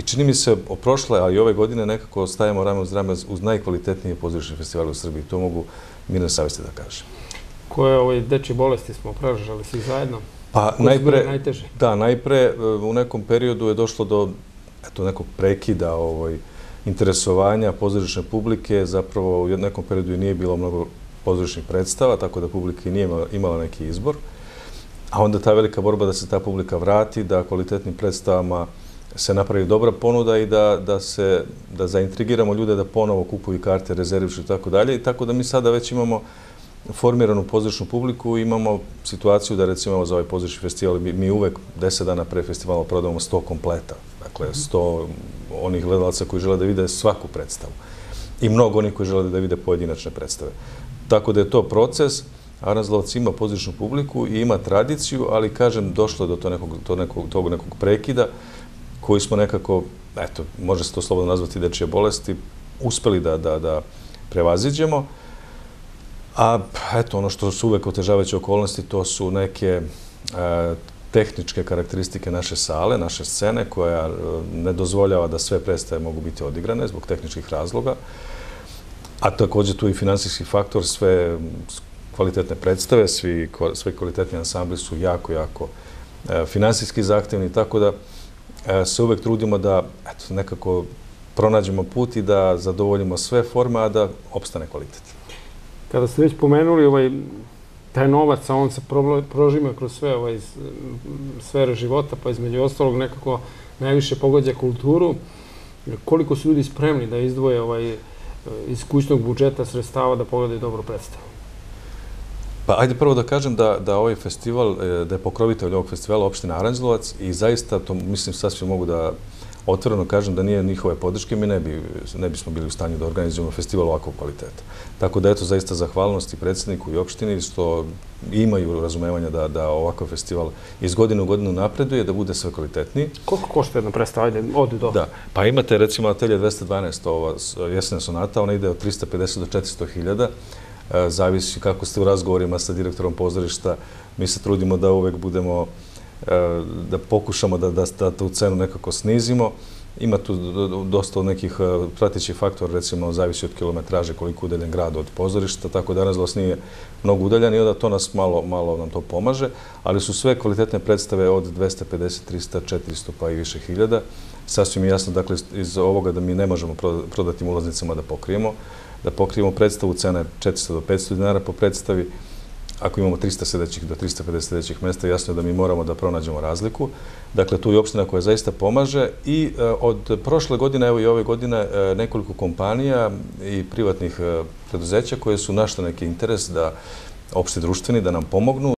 čini mi se prošle, a i ove godine nekako stajemo rame uz rame uz najkvalitetnije pozorišne festivale u Srbiji. To mogu mirne savjesti da kažem. Koje dečje bolesti smo preležali svi zajedno? Pa najpre u nekom periodu je došlo do nekog prekida interesovanja pozorišne publike. Zapravo u nekom periodu nije bilo mnogo pozorišnih predstava, tako da publika nije imala neki izbor. A onda ta velika borba da se ta publika vrati, da kvalitetnim predstavama se napravi dobra ponuda i da zaintrigiramo ljude da ponovo kupuju karte, rezervišu i tako dalje. I tako da mi sada već imamo formiranu pozorišnu publiku, imamo situaciju da recimo za ovaj pozorišni festival mi uvek 10 dana pre festivala prodavamo 100 kompleta. Dakle, 100 onih gledalaca koji žele da vide svaku predstavu. I mnogo onih koji žele da vide pojedinačne predstave. Tako da je to proces. Aranđelovac ima pozorišnu publiku i ima tradiciju, ali kažem, došlo je do tog nekog prekida koji smo nekako, eto, može se to slobodno nazvati dečje bolesti, uspeli da prevaziđemo. A eto, ono što su uvek otežavajuće okolnosti, to su neke tehničke karakteristike naše sale, naše scene, koja ne dozvoljava da sve predstave mogu biti odigrane zbog tehničkih razloga. A također tu i finansijski faktor, sve kvalitetne predstave, svi kvalitetni ansambli su jako finansijski zahtevni, tako da se uvek trudimo da nekako pronađemo put i da zadovoljimo sve forme, a da opstane kvalitet. Kada ste već pomenuli taj novac, a on se prožima kroz sve sfere života, pa između ostalog nekako najviše pogađa kulturu, koliko su ljudi spremni da izdvoje iz kućnog budžeta sredstava da pogledaju dobru predstavu? Pa ajde prvo da kažem da ovaj festival, da je pokrovitelj ovog festivala opština Aranđelovac i zaista, to mislim sasvim mogu da otvoreno kažem da nije njihove podrške, mi ne bismo bili u stanju da organizujemo festival ovakvog kvaliteta. Tako da eto zaista zahvalnost i predsjedniku i opštini što imaju razumevanja da ovakav festival iz godine u godinu napreduje, da bude sve kvalitetniji. Koliko košta jedna predstava? Ajde, odi do. Da, pa imate recimo Atelje 212, ova jesena sonata, ona ide od 350 do 400 hiljada. Zavisi kako ste u razgovorima sa direktorom pozorišta. Mi se trudimo da uvek budemo, da pokušamo da tu cenu nekako snizimo. Ima tu dosta nekih pratećih faktora, recimo zavisi od kilometraže koliko udaljen grad od pozorišta, tako da Aranđelovac nije mnogo udaljen i onda to nas malo nam to pomaže, ali su sve kvalitetne predstave od 250, 300, 400 pa i više hiljada. Sasvim je jasno, dakle, iz ovoga da mi ne možemo prodatim ulaznicama da pokrijemo predstavu, cena je 400 do 500 dinara po predstavi. Ako imamo 300 sedećih do 350 sedećih mesta, jasno je da mi moramo da pronađemo razliku. Dakle, tu je opština koja zaista pomaže i od prošle godine, evo i ove godine, nekoliko kompanija i privatnih preduzeća koje su našle neki interes da opšti društveni, da nam pomognu.